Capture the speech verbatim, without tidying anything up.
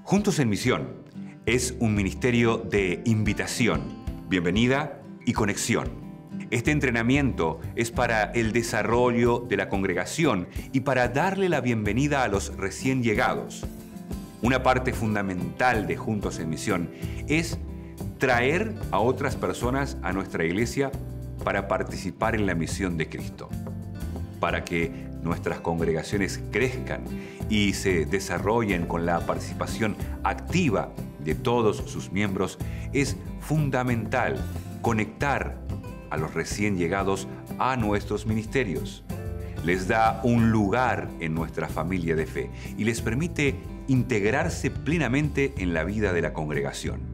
Juntos en Misión es un ministerio de invitación, bienvenida y conexión. Este entrenamiento es para el desarrollo de la congregación y para darle la bienvenida a los recién llegados. Una parte fundamental de Juntos en Misión es traer a otras personas a nuestra iglesia para participar en la misión de Cristo, para que nuestras congregaciones crezcan y se desarrollen con la participación activa de todos sus miembros. Es fundamental conectar a los recién llegados a nuestros ministerios. Les da un lugar en nuestra familia de fe y les permite integrarse plenamente en la vida de la congregación.